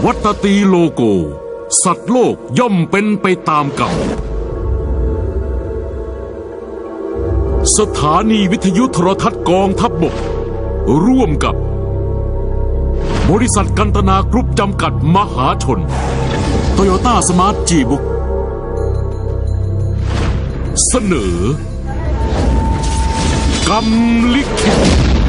วัตตีโลโกสัตว์โลกย่อมเป็นไปตามกรรมสถานีวิทยุโทรทัศน์กองทัพบกร่วมกับบริษัทกันตนากรุ๊ปจำกัดมหาชนโตโยต้าสมาร์ทจีบุ๊กเสนอกรรมลิขิต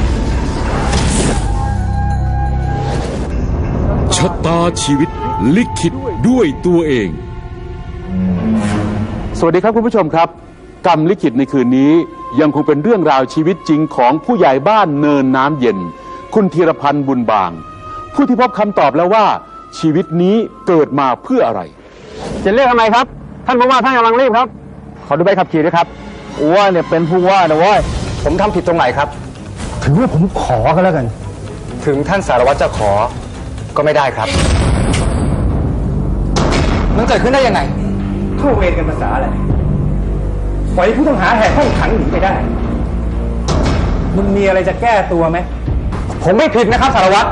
ชะตาชีวิตลิขิตด้วยตัวเองสวัสดีครับคุณผู้ชมครับกรรมลิขิตในคืนนี้ยังคงเป็นเรื่องราวชีวิตจริงของผู้ใหญ่บ้านเนินน้ำเย็นคุณธีรพันธ์บุญบางผู้ที่พบคำตอบแล้วว่าชีวิตนี้เกิดมาเพื่ออะไรจะเรียกทำไมครับท่านผู้ว่าท่านกำลังรีบครับขอดูใบขับขี่ด้วยครับว่าเนี่ยเป็นผู้ว่านะว่าผมทำผิดตรงไหนครับถือว่าผมขอก็แล้วกันถึงท่านสารวัตรจะขอก็ไม่ได้ครับมันเกิดขึ้นได้ยังไงเข้าเวรกันภาษาอะไรปล่อยผู้ต้องหาแหกห้องขังหนีไปได้มึงมีอะไรจะแก้ตัวไหมผมไม่ผิดนะครับสารวัตร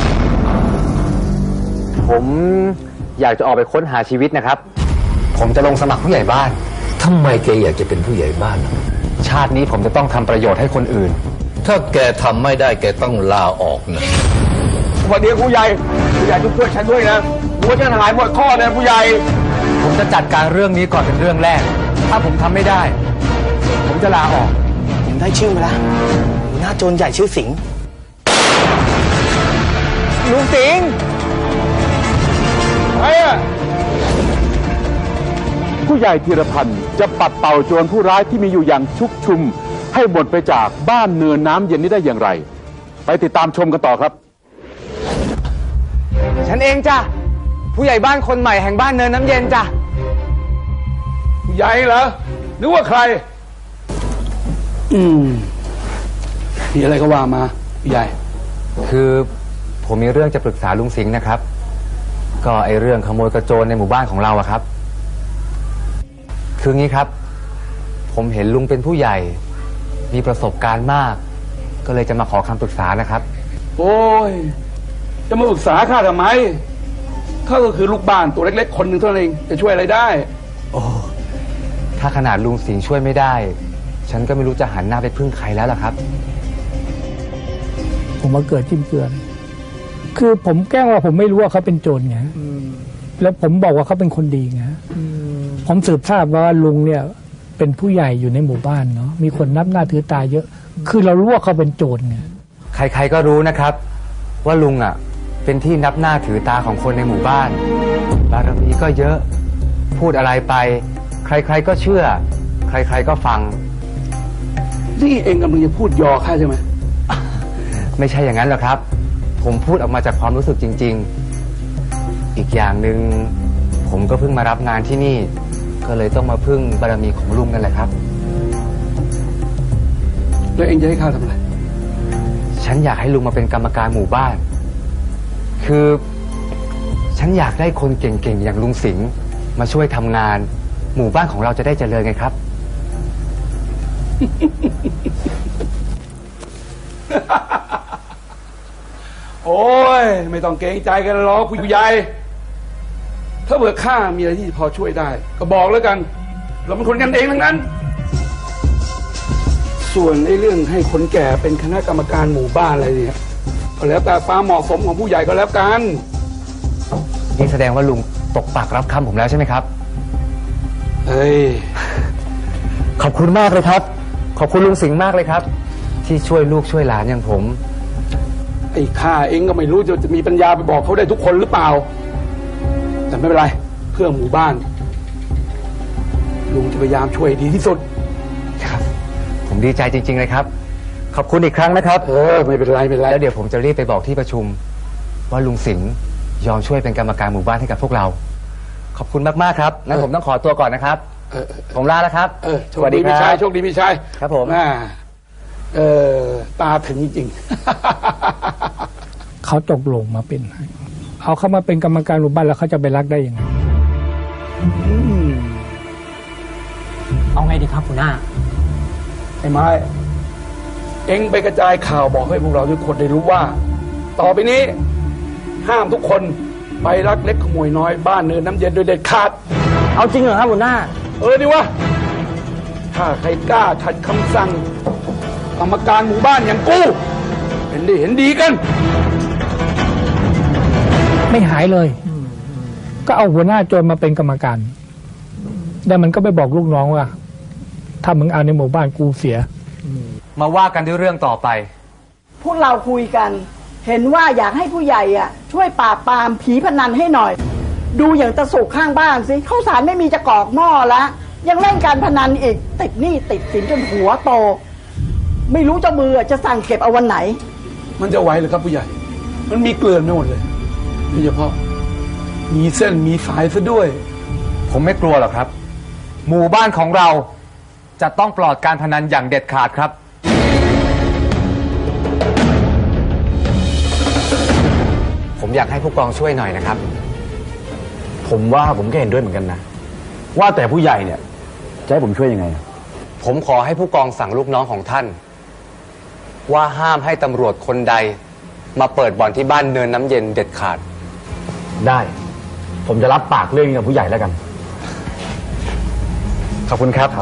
ผมอยากจะออกไปค้นหาชีวิตนะครับผมจะลงสมัครผู้ใหญ่บ้านทำไมแกอยากจะเป็นผู้ใหญ่บ้านชาตินี้ผมจะต้องทำประโยชน์ให้คนอื่นถ้าแกทำไม่ได้แกต้องลาออกนะวันนี้ผู้ใหญ่ช่วยฉันด้วยนะหัวฉันหายหมดข้อนะผู้ใหญ่ผมจะจัดการเรื่องนี้ก่อนเป็นเรื่องแรกถ้าผมทำไม่ได้ผมจะลาออกผมได้ชื่อมาแล้วหัวหน้าโจรใหญ่ชื่อสิงห์ลุงสิงห์ไอ้ผู้ใหญ่ธีรพันธ์จะปัดเป่าโจรผู้ร้ายที่มีอยู่อย่างชุกชุมให้หมดไปจากบ้านเนินน้ำเย็นนี้ได้อย่างไรไปติดตามชมกันต่อครับฉันเองจ้ะผู้ใหญ่บ้านคนใหม่แห่งบ้านเนินน้ำเย็นจ้ะผู้ใหญ่เหรอนึกว่าใครมีอะไรก็ว่ามาผู้ใหญ่คือผมมีเรื่องจะปรึกษาลุงสิงห์นะครับก็ไอเรื่องขโมยกระโจนในหมู่บ้านของเราอะครับคืองี้ครับผมเห็นลุงเป็นผู้ใหญ่มีประสบการณ์มากก็เลยจะมาขอคำปรึกษานะครับโอ้ยจะมาปรึกษาข้าทำไมข้าก็คือลูกบ้านตัวเล็กๆคนหนึ่งเท่านั้นเองจะช่วยอะไรได้โอ้ถ้าขนาดลุงสิงห์ช่วยไม่ได้ฉันก็ไม่รู้จะหันหน้าไปพึ่งใครแล้วล่ะครับผมมาเกิดจิ้มเกลือนคือผมแกล้งว่าผมไม่รู้ว่าเขาเป็นโจรไงแล้วผมบอกว่าเขาเป็นคนดีไงผมสืบทราบว่าลุงเนี่ยเป็นผู้ใหญ่อยู่ในหมู่บ้านเนาะมีคนนับหน้าถือตาเยอะคือเรารู้ว่าเขาเป็นโจรไงใครๆก็รู้นะครับว่าลุงอ่ะเป็นที่นับหน้าถือตาของคนในหมู่บ้านบารมีก็เยอะพูดอะไรไปใครๆก็เชื่อใครๆก็ฟังนี่เองกำลังจะพูดยอข้าใช่ไหมไม่ใช่อย่างนั้นหรอกครับผมพูดออกมาจากความรู้สึกจริงๆอีกอย่างหนึ่งผมก็เพิ่งมารับงานที่นี่ก็เลยต้องมาพึ่งบารมีของลุงนั่นแหละครับแล้วเองจะให้ข้าทำอะไรฉันอยากให้ลุงมาเป็นกรรมการหมู่บ้านคือฉันอยากได้คนเก่งๆอย่างลุงสิงห์มาช่วยทำงานหมู่บ้านของเราจะได้เจริญไงครับโอ้ยไม่ต้องเกรงใจกันหรอกผู้ใหญ่ถ้าเผื่อข้ามีอะไรที่พอช่วยได้ก็บอกแล้วกันเราเป็นคนกันเองทั้งนั้นส่วนในเรื่องให้คนแก่เป็นคณะกรรมการหมู่บ้านอะไรเนี่ยก็แล้วแต่ความเหมาะสมของผู้ใหญ่ก็แล้วกันนี่แสดงว่าลุงตกปากรับคำผมแล้วใช่ไหมครับเฮ้ยขอบคุณมากเลยครับขอบคุณลุงสิงห์มากเลยครับที่ช่วยลูกช่วยหลานอย่างผมไอ้ข้าเองก็ไม่รู้จะมีปัญญาไปบอกเขาได้ทุกคนหรือเปล่าแต่ไม่เป็นไรเพื่อหมู่บ้านลุงจะพยายามช่วยดีที่สุดครับผมดีใจจริงๆเลยครับขอบคุณอีกครั้งนะครับไม่เป็นไรแล้วเดี๋ยวผมจะรีบไปบอกที่ประชุมว่าลุงสิงห์ยอมช่วยเป็นกรรมการหมู่บ้านให้กับพวกเราขอบคุณมากๆครับงั้นผมต้องขอตัวก่อนนะครับผมลาแล้วครับสวัสดีพี่ชายโชคดีพี่ชายครับผมตาถึงจริงเขาตกลงมาเป็นเอาเข้ามาเป็นกรรมการหมู่บ้านแล้วเขาจะไปรักได้ยังไงเอาไงดีครับหัวหน้าไอ้ไม้เอ็งไปกระจายข่าวบอกให้พวกเราทุกคนได้รู้ว่าต่อไปนี้ห้ามทุกคนไปลักเล็กขโมยน้อยบ้านเนินน้ำเย็นโดยเด็ดขาดเอาจริงเหรอครับหัวหน้าดิวะถ้าใครกล้าขัดคำสั่งกรรมการหมู่บ้านอย่างกูเห็นดีกันไม่หายเลย ก็เอาหัวหน้าโจรมาเป็นกรรมการแต่มันก็ไปบอกลูกน้องว่า ถ้ามึงเอาในหมู่บ้านกูเสียมาว่ากันด้วยเรื่องต่อไปพวกเราคุยกัน เห็นว่าอยากให้ผู้ใหญ่ช่วยปราบปรามผีพนันให้หน่อย ดูอย่างตะสุกข้างบ้านสิข้าวสารไม่มีจะกรอกหม้อละยังเล่นการพนันอีกติดหนี้ติดสินจนหัวโต ไม่รู้เจ้ามือจะสั่งเก็บเอาวันไหนมันจะไหวหรือครับผู้ใหญ่ มันมีเกลื่อนไปหมดเลยโดยเฉพาะมีเส้นมีสายซะด้วยผมไม่กลัวหรอกครับ หมู่บ้านของเราจะต้องปลอดการพนันอย่างเด็ดขาดครับ ผมอยากให้ผู้กองช่วยหน่อยนะครับผมว่าผมก็เห็นด้วยเหมือนกันนะ ว่าแต่ผู้ใหญ่เนี่ยจะให้ผมช่วยยังไงผมขอให้ผู้กองสั่งลูกน้องของท่าน ว่าห้ามให้ตำรวจคนใด มาเปิดบ่อนที่บ้านเนินน้ำเย็นเด็ดขาดได้ ผมจะรับปากเรื่องนี้กับผู้ใหญ่แล้วกันขอบคุณครับ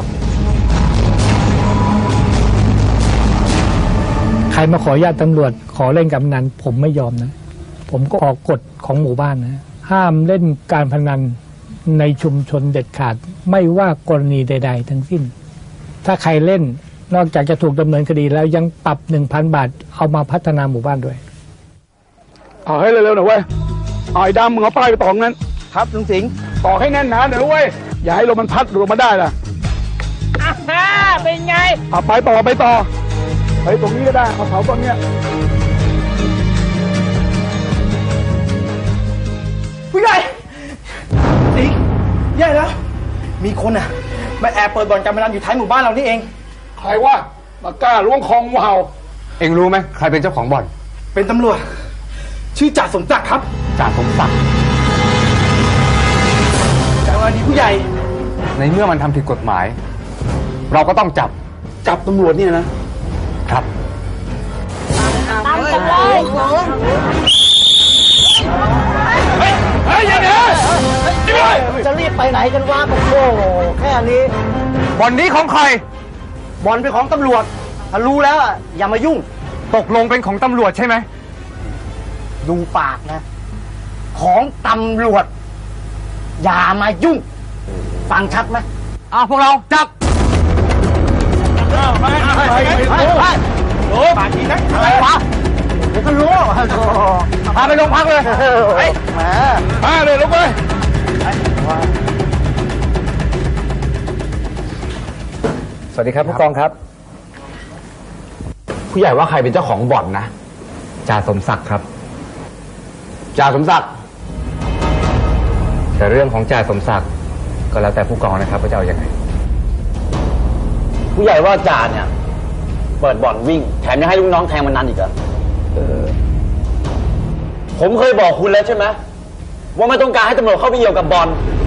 ใครมาขออนุญาตตำรวจขอเล่นการพนันผมไม่ยอมนะ ผมก็ออกกฎของหมู่บ้านนะ ห้ามเล่นการพนันในชุมชนเด็ดขาด ไม่ว่ากรณีใด ๆ ทั้งสิ้น ถ้าใครเล่นนอกจากจะถูกดำเนินคดีแล้วยังปรับ 1,000 บาทเอามาพัฒนาหมู่บ้านด้วยเอาให้เร็วๆหน่อยเว้ยไอ้ดำมึงเอาป้ายไปต่อนั้นครับลุงสิงห์ต่อให้แน่นหนาหน่อยเว้ยอย่าให้ลมมันพัดหลุดมาได้ล่ะเป็นไงไปต่อไปตรงนี้ก็ได้เอาเสาต้นเนี้ยผู้ใหญ่สิงห์ใหญ่แล้ว มีคนมาแอบเปิดบ่อนการพนันอยู่ท้ายหมู่บ้านเรานี่เองใครวะมากล้าล้วงคองูเห่าเอ็งรู้ไหมใครเป็นเจ้าของบ่อนเป็นตำรวจ ชื่อจ่าสมศักดิ์ครับจ่าสมศักดิ์จ่าวันดีผู้ใหญ่ในเมื่อมันทำผิดกฎหมาย เราก็ต้องจับจับตำรวจเนี่ยนะครับตามกันเลยเฮ้ยอย่าเดี๋ยวจะรีบไปไหนกันวะโอ้โหแค่นี้บ่อนนี้ของใครบ่อนเป็นของตำรวจ ถ้ารู้แล้วอย่ามายุ่งตกลงเป็นของตำรวจใช่ไหมดูปากนะ ของตำรวจ อย่ามายุ่ง ฟังชัดไหมพวกเราจับไปโอ้ปากดีนะอะไรวะเดี๋ยวก็รู้พาไปโรงพักเลยเฮ้ยแหมมาเลยลงไปสวัสดีครับผู้กองครับผู้ใหญ่ว่าใครเป็นเจ้าของบ่อนนะจ่าสมศักดิ์ครับจ่าสมศักดิ์แต่เรื่องของจ่าสมศักดิ์ก็แล้วแต่ผู้กองนะครับว่าจะเอายังไงผู้ใหญ่ว่าจ่าเนี่ย เปิดบ่อนวิ่ง แถมยังให้ลูกน้องแทงมันนันอีกเหรอผมเคยบอกคุณแล้วใช่ไหมว่าไม่ต้องการให้ตำรวจเข้าไปเกี่ยวกับบอล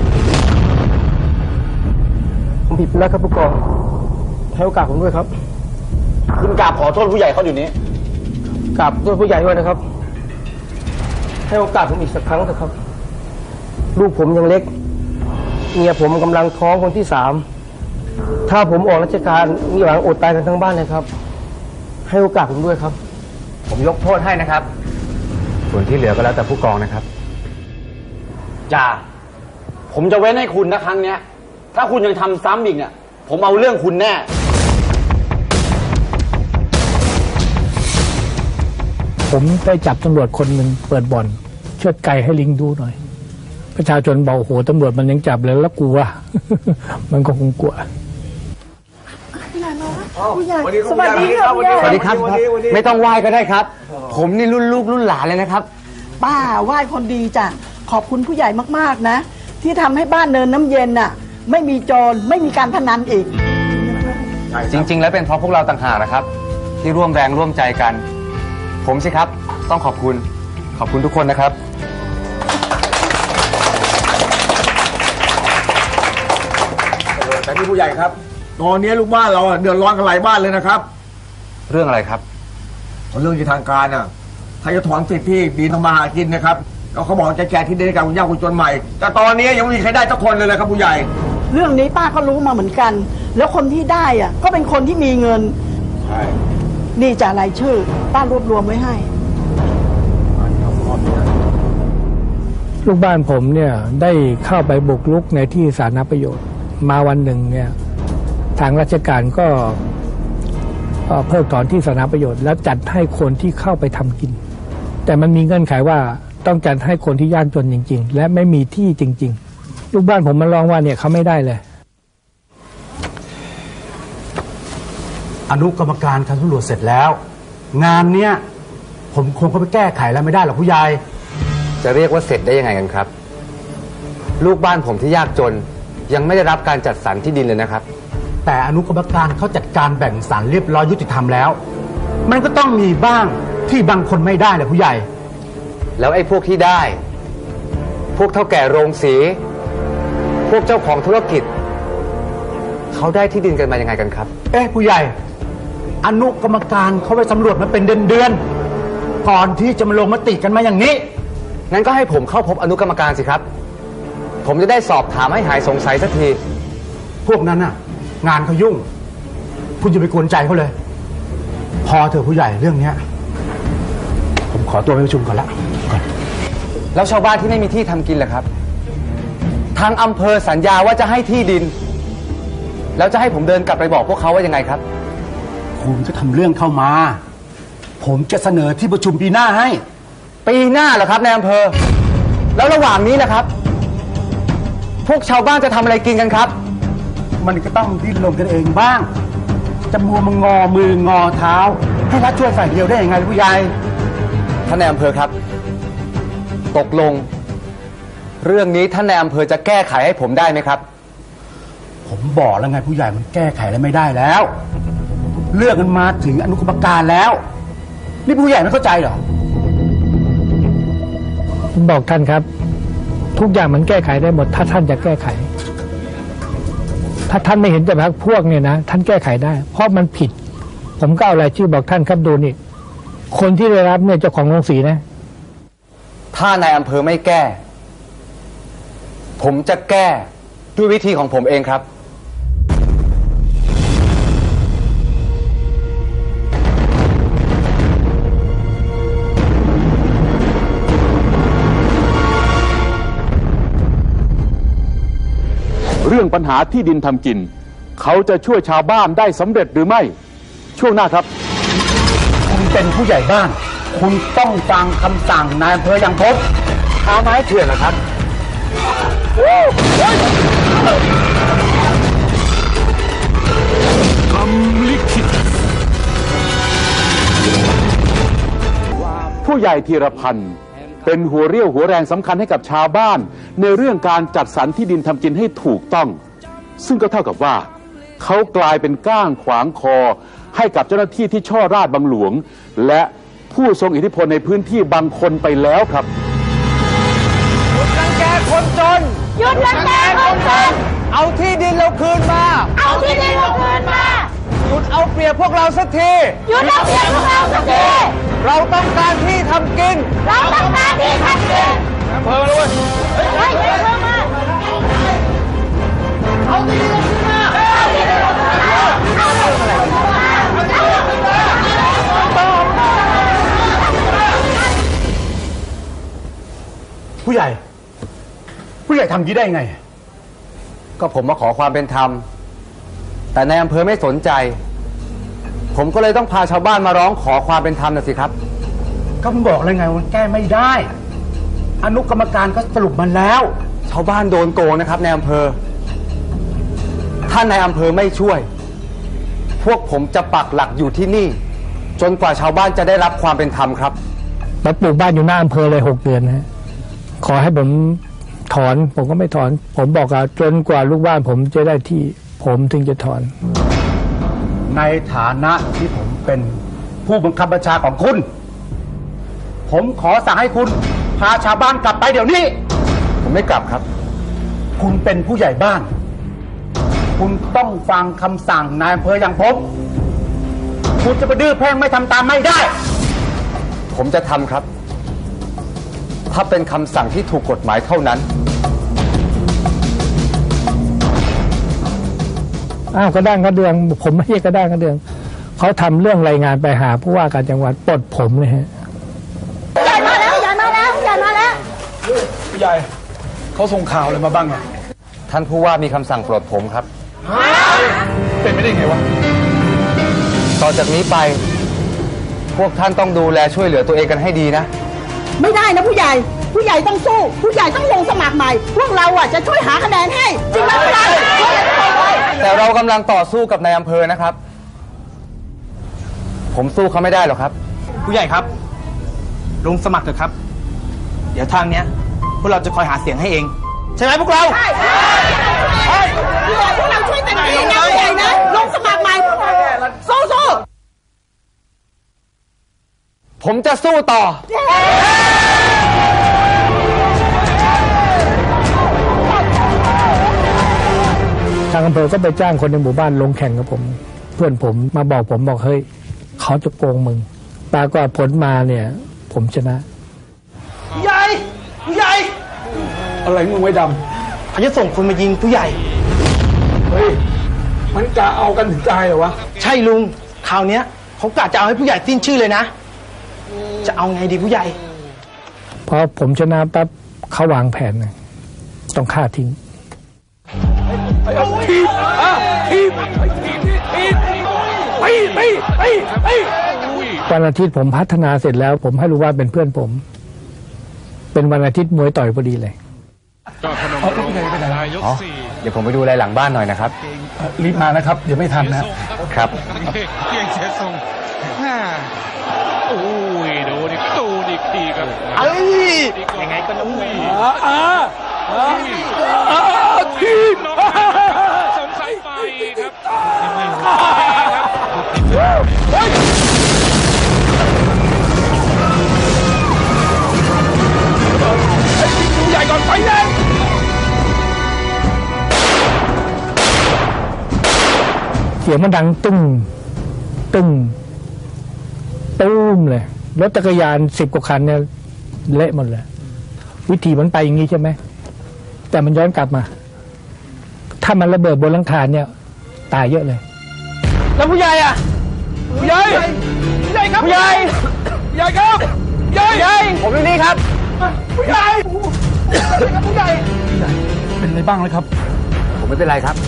ผมผิดแล้วครับผู้กองให้โอกาสผมด้วยครับ คุณกราบขอโทษผู้ใหญ่เขาเดี๋ยวนี้กราบโทษผู้ใหญ่ด้วยนะครับ ให้โอกาสผมอีกสักครั้งเถอะครับ ลูกผมยังเล็กเมียผมกำลังท้องคนที่ 3ถ้าผมออกราชการมีหวังอดตายกันทั้งบ้านเลยครับ ให้โอกาสผมด้วยครับผมยกโทษให้นะครับ ส่วนที่เหลือก็แล้วแต่ผู้กองนะครับจ่าผมจะเว้นให้คุณนะครั้งเนี้ย ถ้าคุณยังทำซ้ำอีกเนี่ย ผมเอาเรื่องคุณแน่ผมได้จับตำรวจคนหนึ่งเปิดบ่อน เชือดไก่ให้ลิงดูหน่อย ประชาชนบอกโอ้โหตำรวจมันยังจับเลยแล้วกลัว มันก็คงกลัวสวัสดีครับผู้ใหญ่สวัสดีครับ ไม่ต้องไหว้ก็ได้ครับ ผมนี่รุ่นลูกรุ่นหลานเลยนะครับป้าไหว้คนดีจ้ะขอบคุณผู้ใหญ่มากๆนะ ที่ทำให้บ้านเนินน้ำเย็นไม่มีโจรไม่มีการพนันอีกจริง ๆ แล้วเป็นเพราะพวกเราต่างหากนะครับ ที่ร่วมแรงร่วมใจกัน ผมสิครับ ต้องขอบคุณทุกคนนะครับแต่ที่ผู้ใหญ่ครับ ตอนนี้ลูกบ้านเราเดือดร้อนกันหลายบ้านเลยนะครับเรื่องอะไรครับเรื่องที่ทางการถ้าจะถอนสิทธิ์ที่ดินทำมาหากินนะครับก็เขาบอกจะแจกที่ดินให้กับคุณย่าคุณจนใหม่ แต่ตอนนี้ยังไม่มีใครได้สักคนเลยนะครับผู้ใหญ่เรื่องนี้ป้าก็รู้มาเหมือนกัน แล้วคนที่ได้อ่ะก็เป็นคนที่มีเงินใช่นี่จะรายชื่อป้ารวบรวมไว้ให้ลูกบ้านผมเนี่ยได้เข้าไปบุกรุกในที่สาธารณประโยชน์มาวันหนึ่งเนี่ยทางราชการก็เพิกถอนที่สาธารณประโยชน์แล้วจัดให้คนที่เข้าไปทำกิน แต่มันมีเงื่อนไขว่าต้องจัดให้คนที่ยากจนจริงๆและไม่มีที่จริงๆลูกบ้านผมมาร้องว่าเนี่ยเขาไม่ได้เลยอนุกรรมการการสำรวจเสร็จแล้ว งานเนี้ยผมคงเข้าไปแก้ไขแล้วไม่ได้หรอกผู้ใหญ่จะเรียกว่าเสร็จได้ยังไงกันครับ ลูกบ้านผมที่ยากจนยังไม่ได้รับการจัดสรรที่ดินเลยนะครับแต่อนุกรรมการเขาจัดการแบ่งสรรเรียบร้อยยุติธรรมแล้ว มันก็ต้องมีบ้างที่บางคนไม่ได้แหละผู้ใหญ่แล้วไอ้พวกที่ได้ พวกเท่าแก่โรงสี พวกเจ้าของธุรกิจ เขาได้ที่ดินกันมายังไงกันครับเอ๊ะผู้ใหญ่ อนุกรรมการเขาไปสำรวจมาเป็นเดือนๆก่อนที่จะมาลงมติกันมาอย่างนี้งั้นก็ให้ผมเข้าพบอนุกรรมการสิครับ ผมจะได้สอบถามให้หายสงสัยสักทีพวกนั้นน่ะ งานเขายุ่ง คุณอย่าไปกวนใจเขาเลย พอเถอะผู้ใหญ่เรื่องเนี้ยผมขอตัวไปประชุมก่อนละแล้วชาวบ้านที่ไม่มีที่ทำกินล่ะครับ ทางอำเภอสัญญาว่าจะให้ที่ดิน แล้วจะให้ผมเดินกลับไปบอกพวกเขาว่ายังไงครับคุณก็ทำเรื่องเข้ามา ผมจะเสนอที่ประชุมปีหน้าให้ปีหน้าเหรอครับนายอำเภอ แล้วระหว่างนี้นะครับ พวกชาวบ้านจะทำอะไรกินกันครับมันก็ต้องดิ้นรนกันเองบ้าง จะมัวมางอมืองอเท้า ให้รัฐช่วยฝ่ายเดียวได้ยังไงผู้ใหญ่ท่านนายอำเภอครับ ตกลง เรื่องนี้ท่านนายอำเภอจะแก้ไขให้ผมได้ไหมครับผมบอกแล้วไงผู้ใหญ่มันแก้ไขอะไรไม่ได้แล้ว เรื่องกันมาถึงอนุกรรมการแล้ว นี่ผู้ใหญ่ไม่เข้าใจเหรอผมบอกท่านครับ ทุกอย่างมันแก้ไขได้หมดถ้าท่านจะแก้ไข ถ้าท่านไม่เห็นจะพักพวกเนี่ยนะท่านแก้ไขได้ เพราะมันผิด ผมก็เอารายชื่อบอกท่านครับดูนี่คนที่ได้รับเนี่ยเจ้าของโรงสีนะถ้านายอำเภอไม่แก้ ผมจะแก้ด้วยวิธีของผมเองครับเรื่องปัญหาที่ดินทำกิน เขาจะช่วยชาวบ้านได้สำเร็จหรือไม่ ช่วงหน้าครับคุณเป็นผู้ใหญ่บ้าน คุณต้องฟังคำสั่งนายอำเภออย่างผมค้าไม้เถื่อนเหรอครับกรรมลิขิตผู้ใหญ่ธีรพันธ์เป็นหัวเรี่ยวหัวแรงสำคัญให้กับชาวบ้าน ในเรื่องการจัดสรรที่ดินทำกินให้ถูกต้อง ซึ่งก็เท่ากับว่า เขากลายเป็นก้างขวางคอให้กับเจ้าหน้าที่ที่ช่อราชบังหลวง และผู้ทรงอิทธิพลในพื้นที่บางคนไปแล้วครับหยุดรังแกคนจนหยุดรังแกคนจนเอาที่ดินเราคืนมาเอาที่ดินเราคืนมาหยุดเอาเปรียบพวกเราสักทีหยุดเอาเปรียบพวกเราสักทีเราต้องการที่ทำกินเราต้องการที่ทำกินอำเภอมาด้วยเฮ้ยเพิ่มมาเอาที่ดินเราคืนมาเอาที่ดินเราคืนมาเอาที่ดินเราคืนมาเอาที่ดินเราคืนมาผู้ใหญ่ ผู้ใหญ่ทำอย่างนี้ได้ยังไงก็ผมมาขอความเป็นธรรม แต่ในอำเภอไม่สนใจ ผมก็เลยต้องพาชาวบ้านมาร้องขอความเป็นธรรมนะสิครับก็ผมบอกแล้วไงว่าแก้ไม่ได้ อนุกรรมการก็สรุปมันแล้วชาวบ้านโดนโกงนะครับในอำเภอ ถ้านายอำเภอไม่ช่วย พวกผมจะปักหลักอยู่ที่นี่ จนกว่าชาวบ้านจะได้รับความเป็นธรรมครับมาปลูกบ้านอยู่หน้าอำเภอเลย6 เดือนนะฮะขอให้ผมถอน ผมก็ไม่ถอน ผมบอกว่าจนกว่าลูกบ้านผมจะได้ที่ ผมถึงจะถอนในฐานะที่ผมเป็นผู้บังคับบัญชาของคุณ ผมขอสั่งให้คุณพาชาวบ้านกลับไปเดี๋ยวนี้ผมไม่กลับครับคุณเป็นผู้ใหญ่บ้าน คุณต้องฟังคำสั่งนายอำเภออย่างผม คุณจะไปดื้อแพ่งไม่ทำตามไม่ได้ผมจะทำครับถ้าเป็นคำสั่งที่ถูกกฎหมายเท่านั้นอ้าวกระด้างกระเดืองผมไม่ใช่กระด้างกระเดืองเขาทำเรื่องรายงานไปหาผู้ว่าการจังหวัดปลดผมเลยฮะใหญ่มาแล้วใหญ่มาแล้วใหญ่มาแล้วผู้ใหญ่เขาส่งข่าวอะไรมาบ้างอะท่านผู้ว่ามีคำสั่งปลดผมครับเป็นไม่ได้ไงวะต่อจากนี้ไป พวกท่านต้องดูแลช่วยเหลือตัวเองกันให้ดีนะไม่ได้นะผู้ใหญ่ผู้ใหญ่ต้องสู้ผู้ใหญ่ต้องลงสมัครใหม่ พวกเราอ่ะจะช่วยหาคะแนนให้จริงไหมผู้ใหญ่แต่เรากำลังต่อสู้กับนายอำเภอนะครับ ผมสู้เขาไม่ได้หรอกครับผู้ใหญ่ครับลงสมัครเถอะครับ เดี๋ยวทางเนี้ยพวกเราจะคอยหาเสียงให้เอง ใช่ไหมพวกเราใช่ผู้ใหญ่พวกเราช่วยเต็มที่นะผู้ใหญ่นะลงสมัครใหม่สู้ๆผมจะสู้ต่อทางอำเภอก็ไปจ้างคนในหมู่บ้านลงแข่งกับผม เพื่อนผมมาบอกผมบอกเฮ้ยเขาจะโกงมึงปรากฏผลมาเนี่ยผมชนะผู้ใหญ่ผู้ใหญ่อะไรมึงไว้ดเขาจะส่งคนมายิงผู้ใหญ่ำเฮ้ยมันกะเอากันถึงตายเหรอวะใช่ลุงคราวเนี้ยเขากะจะเอาให้ผู้ใหญ่สิ้นชื่อเลยนะ จะเอาไงดีผู้ใหญ่พอผมชนะปั๊บเขาวางแผนนะต้องฆ่าทิ้งทีบทีบไปวันอาทิตย์ผมพัฒนาเสร็จแล้วผมให้รู้ว่าเป็นเพื่อนผม เป็นวันอาทิตย์มวยต่อยพอดีเลยเอาผู้ใหญ่ไปไหนอ๋อ เดี๋ยวผมไปดูแลหลังบ้านหน่อยนะครับรีบมานะครับ เดี๋ยวไม่ทันนะครับเพียงเสียทรงโอ้ยดูอีกทีครับยังไงก็ต้องทีบสงสัยไปครับยังไม่รู้ผู้ใหญ่ก่อนไปเลยเสียงมันดังตึ้งตุ้มเลยรถจักรยาน10 กว่าคันเนี่ยเละหมดเลยวิธีมันไปอย่างนี้ใช่ไหมแต่มันย้อนกลับมา ถ้ามันระเบิดบนหลังคาเนี่ยตายเยอะเลยแล้วผู้ใหญ่อะผู้ใหญ่ครับผู้ใหญ่ครับผู้ใหญ่ผมอยู่นี่ครับผู้ใหญ่ผู้ใหญ่เป็นอะไรบ้างเลยครับผมไม่เป็นไรครับ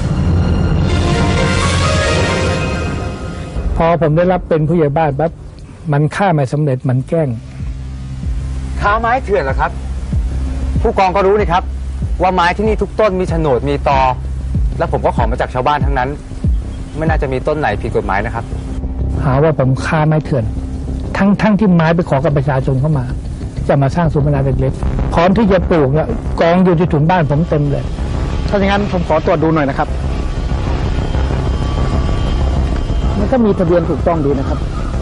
พอผมได้รับเป็นผู้ใหญ่บ้านปั๊บมันฆ่าไม่สำเร็จมันแกล้งค้าไม้เถื่อนเหรอครับ ผู้กองก็รู้นี่ครับ ว่าไม้ที่นี่ทุกต้นมีโฉนดมีตอ แล้วผมก็ขอมาจากชาวบ้านทั้งนั้น ไม่น่าจะมีต้นไหนผิดกฎหมายนะครับหาว่าผมฆ่าไม้เถื่อน ทั้งที่ไม้ไปขอกับประชาชนเข้ามา จะมาสร้างศูนย์พัฒนาเล็กๆพร้อมที่จะปลูกเนี่ยกองอยู่ที่ถุนบ้านผมเต็มเลยถ้าอย่างนั้นผมขอตรวจดูหน่อยนะครับมันก็มีทะเบียนถูกต้องดีนะครับ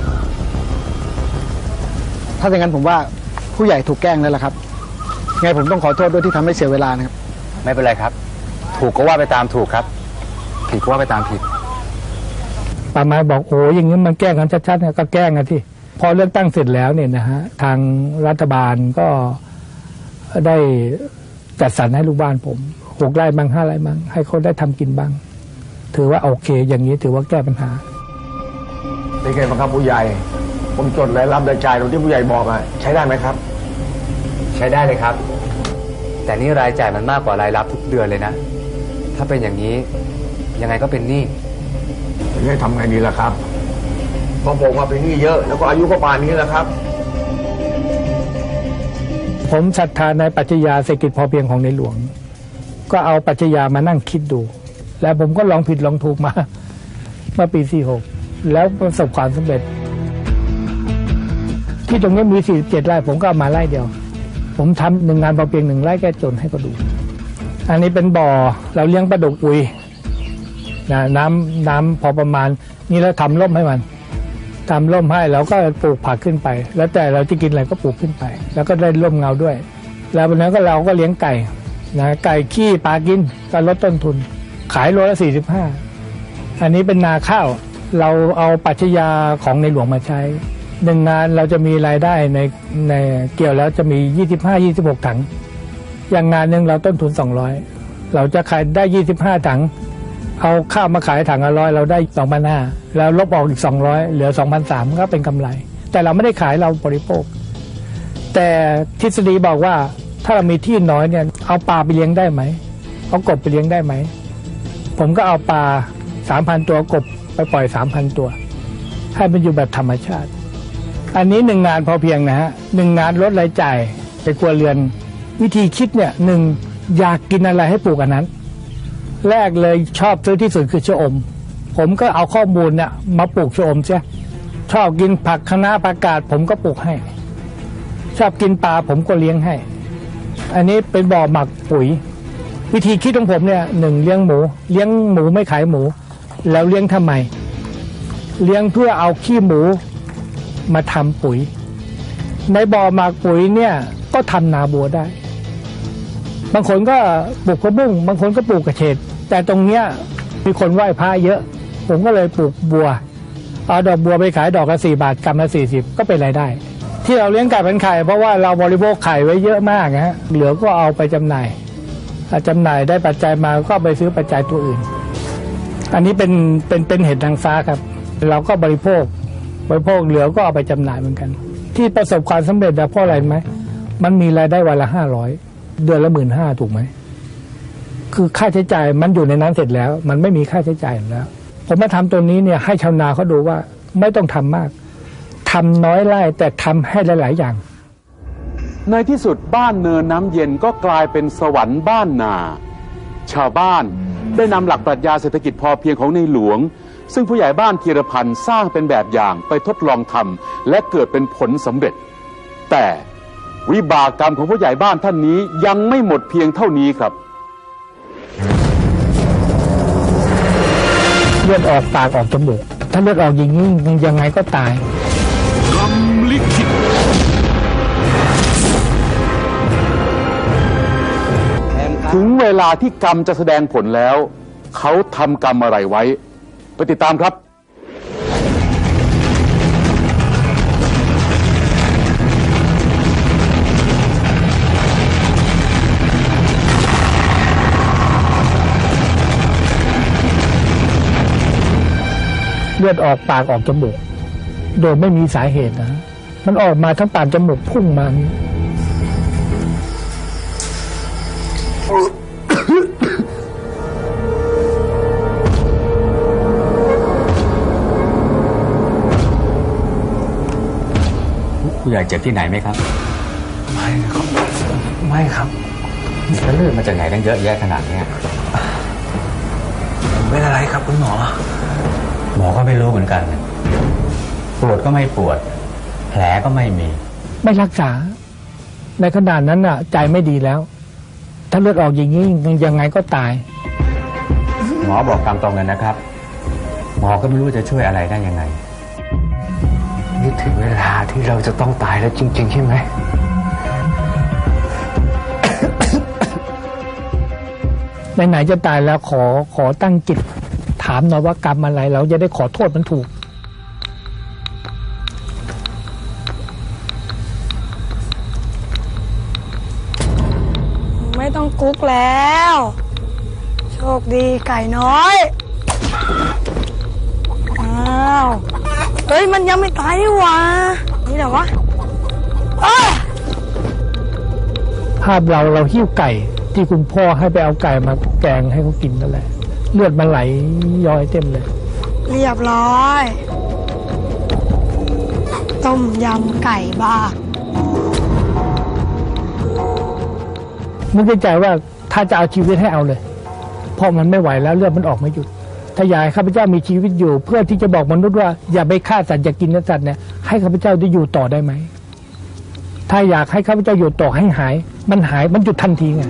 ถ้าอย่างนั้นผมว่าผู้ใหญ่ถูกแกล้งแล้วล่ะครับไงผมต้องขอโทษด้วยที่ทำให้เสียเวลานะครับไม่เป็นไรครับ ถูกก็ว่าไปตามถูกครับ ผิดก็ว่าไปตามผิดป่าไม้บอกโอ้ยอย่างนี้มันแกล้งกันชัดๆเนี่ยก็แกล้งกันที่พอเลือกตั้งเสร็จแล้วเนี่ยนะฮะทางรัฐบาลก็ได้จัดสรรให้ลูกบ้านผม6 ไร่บ้าง5 ไร่บ้างให้เขาได้ทำกินบ้าง ถือว่าโอเค อย่างนี้ถือว่าแก้ปัญหาเป็นไงบ้างครับผู้ใหญ่ ผมจดรายรับรายจ่ายตรงที่ผู้ใหญ่บอกอะใช้ได้ไหมครับใช้ได้เลยครับ แต่นี่รายจ่ายมันมากกว่ารายรับทุกเดือนเลยนะ ถ้าเป็นอย่างนี้ยังไงก็เป็นหนี้จะให้ทำไงดีล่ะครับเพราะผมว่าเป็นหนี้เยอะ แล้วก็อายุก็ป่านนี้แล้วครับผมศรัทธาในปรัชญาเศรษฐกิจพอเพียงของในหลวง ก็เอาปรัชญามานั่งคิดดู แล้วผมก็ลองผิดลองถูกมาเมื่อปี 46 แล้วประสบความสำเร็จ ที่ตรงนี้มี 47 ไร่ผมก็เอามาไร่เดียว ผมทำ1 งานพอเพียง1 ไร่แก้จนให้ก็ดู อันนี้เป็นบ่อเราเลี้ยงปลาดุกอุยนะน้ำพอประมาณนี่แล้วทำร่มให้มันทำร่มให้แล้วก็ปลูกผักขึ้นไป แล้วแต่เราจะกินอะไรก็ปลูกขึ้นไป แล้วก็ได้ร่มเงาด้วย แล้ววันนั้นก็เราก็เลี้ยงไก่นะไก่ขี้ปลากินก็ลดต้นทุน ขายโลละ45อันนี้เป็นนาข้าวเราเอาปรัชญาของในหลวงมาใช้ 1 งานเราจะมีรายได้ในเกี่ยวแล้วจะมี 25-26 ถัง อย่างงานหนึ่งเราต้นทุน 200 เราจะขายได้ 25 ถัง เอาข้าวมาขายถังละ100เราได้ 2,500 แล้วลบออกอีก 200 เหลือ 2,300 ก็เป็นกำไร แต่เราไม่ได้ขายเราบริโภค แต่ทฤษฎีบอกว่าถ้าเรามีที่น้อยเนี่ยเอาปลาไปเลี้ยงได้ไหมเอากบไปเลี้ยงได้ไหมผมก็เอาปลา 3,000 ตัวกบไปปล่อย 3,000 ตัวให้มันอยู่แบบธรรมชาติอันนี้1 งานพอเพียงนะฮะ1 งานลดรายจ่ายในครัวเรือนวิธีคิดเนี่ย1อยากกินอะไรให้ปลูกอันนั้นแรกเลยชอบซื้อที่สุดคือชะอมผมก็เอาข้อมูลเนี่ยมาปลูกชะอมเสียชอบกินผักคะน้าผักกาดผมก็ปลูกให้ชอบกินปลาผมก็เลี้ยงให้อันนี้เป็นบ่อหมักปุ๋ยวิธีคิดของผมเนี่ย1เลี้ยงหมูไม่ขายหมูแล้วเลี้ยงทำไมเลี้ยงเพื่อเอาขี้หมูมาทำปุ๋ยในบ่อหมักปุ๋ยเนี่ยก็ทำนาบัวได้บางคนก็ปลูกกระบุ้งบางคนก็ปลูกกระเฉดแต่ตรงเนี้ยมีคนไหว้พระเยอะผมก็เลยปลูกบัวเอาดอกบัวไปขายดอกละ4 บาทกำละ40ก็เป็นรายได้ที่เราเลี้ยงไก่เป็นไข่เพราะว่าเราบริโภคไข่ไว้เยอะมากนะฮะเหลือก็เอาไปจำหน่ายจำหน่ายได้ปัจจัยมาก็ไปซื้อปัจจัยตัวอื่นอันนี้เป็นเห็ดนางฟ้าครับเราก็บริโภคเหลือก็เอาไปจำหน่ายเหมือนกันที่ประสบความสำเร็จเพราะอะไรไหมมันมีรายได้วันละ500เดือนละ15,000ถูกไหมคือค่าใช้จ่ายมันอยู่ในนั้นเสร็จแล้วมันไม่มีค่าใช้จ่ายแล้วผมมาทำตัวนี้เนี่ยให้ชาวนาเขาดูว่าไม่ต้องทำมากทำน้อยไร่แต่ทำให้หลายๆอย่างในที่สุดบ้านเนินน้ำเย็นก็กลายเป็นสวรรค์บ้านนาชาวบ้านได้นำหลักปรัชญาเศรษฐกิจพอเพียงของในหลวงซึ่งผู้ใหญ่บ้านธีรพันธ์สร้างเป็นแบบอย่างไปทดลองทำและเกิดเป็นผลสำเร็จแต่วิบากกรรมของผู้ใหญ่บ้านท่านนี้ยังไม่หมดเพียงเท่านี้ครับเลือดออกปากออกจมูกถ้าเลือดออกอย่างนี้ยังไงก็ตายกรรมลิขิตถึงเวลาที่กรรมจะแสดงผลแล้วเขาทำกรรมอะไรไว้ไปติดตามครับเลือดออกปากออกจมูกโดยไม่มีสาเหตุนะมันออกมาทั้งปากจมูกพุ่งมาผู้ใหญ่เจ็บที่ไหนไหมครับไม่ครับไม่ครับแล้วเลือดมาจากไหนตั้งเยอะแยะขนาดนี้เป็นอะไรครับคุณหมอหมอก็ไม่รู้เหมือนกันปวดก็ไม่ปวดแผลก็ไม่มีไม่รักษาในขนาดนั้นน่ะใจไม่ดีแล้วถ้าเลือดออกอย่างนี้ยังไงก็ตายหมอบอกตามตรงเลยนะครับหมอก็ไม่รู้จะช่วยอะไรได้ยังไงนี่ถึงเวลาที่เราจะต้องตายแล้วจริงๆใช่ไหมไหนๆจะตายแล้วขอตั้งจิตถามหน่อยว่ากรรมอะไรเราจะได้ขอโทษมันถูกไม่ต้องกุ๊กแล้วโชคดีไก่น้อยอ้าวเฮ้ยมันยังไม่ตายนี่หว่านี่เหรอวะภาพเราหิ้วไก่ที่คุณพ่อให้ไปเอาไก่มาแกงให้เขากินนั่นแหละเลือดมันไหลย้อยเต็มเลยเรียบร้อยต้มยำไก่บ้านึกในใจว่าถ้าจะเอาชีวิตให้เอาเลยเพราะมันไม่ไหวแล้วเลือดมันออกไม่หยุดถ้าอยากให้ข้าพเจ้ามีชีวิตอยู่เพื่อที่จะบอกมนุษย์ว่าอย่าไปฆ่าสัตว์อย่ากินเนื้อสัตว์เนี่ยให้ข้าพเจ้าได้อยู่ต่อได้ไหมถ้าอยากให้ข้าพเจ้าอยู่ต่อให้หายมันหยุดทันทีไง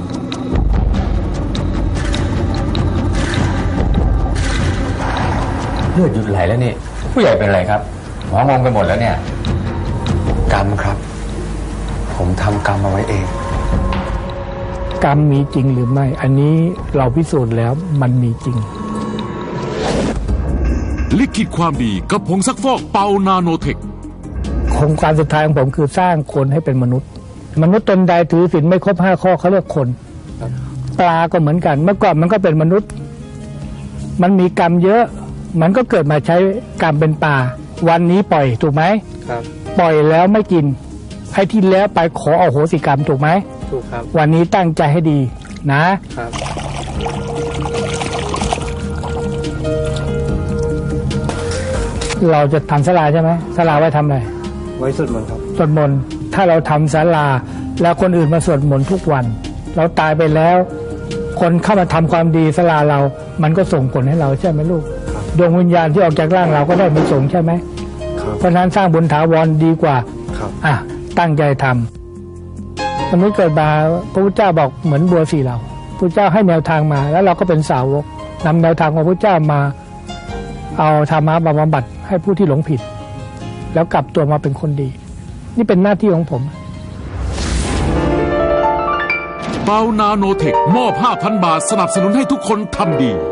เลือดหยุดไหลแล้วนี่ผู้ใหญ่เป็นอะไรครับหมองงไปหมดแล้วเนี่ยกรรมครับผมทำกรรมเอาไว้เองกรรมมีจริงหรือไม่อันนี้เราพิสูจน์แล้วมันมีจริงลิขิตความดีกับผงซักฟอกเปานาโนเทคครงการสุดท้ายของผมคือสร้างคนให้เป็นมนุษย์ มนุษย์ตนใดถือศีลไม่ครบ5 ข้อเขาเรียกคนปลาก็เหมือนกัน เมื่อก่อนมันก็เป็นมนุษย์ มันมีกรรมเยอะ มันก็เกิดมาใช้กรรมเป็นปลาวันนี้ปล่อยถูกไหมครับปล่อยแล้วไม่กินไอ้ที่แล้วไปขออโหสิกรรมถูกไหมถูกครับวันนี้ตั้งใจให้ดีนะครับเราจะทำศาลาใช่ไหมศาลาไว้ทำอะไรไว้สวดมนต์ครับสวดมนต์ถ้าเราทำศาลาแล้วคนอื่นมาสวดมนต์ทุกวันเราตายไปแล้วคนเข้ามาทำความดีศาลาเรามันก็ส่งผลให้เราใช่ไหมลูกดวงวิญญาณที่ออกจากร่างเราก็ได้มาส่งใช่ไหมเพราะฉะนั้นสร้างบุญถาวรดีกว่าตั้งใจทำมนุษย์เกิดมาพระพุทธเจ้าบอกเหมือนบัว4เหล่าพระพุทธเจ้าให้แนวทางมาแล้วเราก็เป็นสาวกนำแนวทางของพระพุทธเจ้ามาเอาธรรมะมาบำบัดให้ผู้ที่หลงผิดแล้วกลับตัวมาเป็นคนดีนี่เป็นหน้าที่ของผมเบานาโนเทคมอบ 5,000 บาทสนับสนุนให้ทุกคนทำดี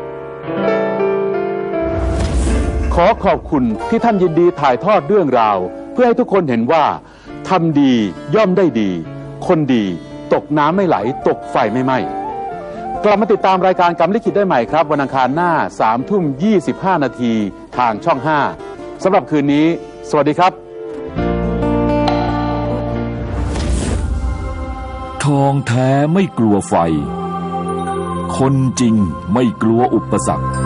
ขอขอบคุณที่ท่านยินดีถ่ายทอดเรื่องราวเพื่อให้ทุกคนเห็นว่าทำดีย่อมได้ดีคนดีตกน้ำไม่ไหลตกไฟไม่ไหม้กลับมาติดตามรายการกรรมลิขิตได้ใหม่ครับวันอังคารหน้า 3:25 นาทีทางช่อง 5สำหรับคืนนี้สวัสดีครับทองแท้ไม่กลัวไฟคนจริงไม่กลัวอุปสรรค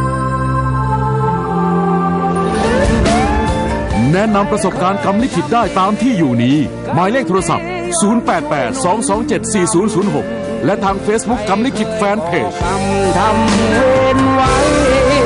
แนะนำประสบการณ์กรรมลิขิตได้ตามที่อยู่นี้หมายเลขโทรศัพท์ 088-227-4006 และทาง Facebook กรรมลิขิตแฟนเพจทำเว้นไว้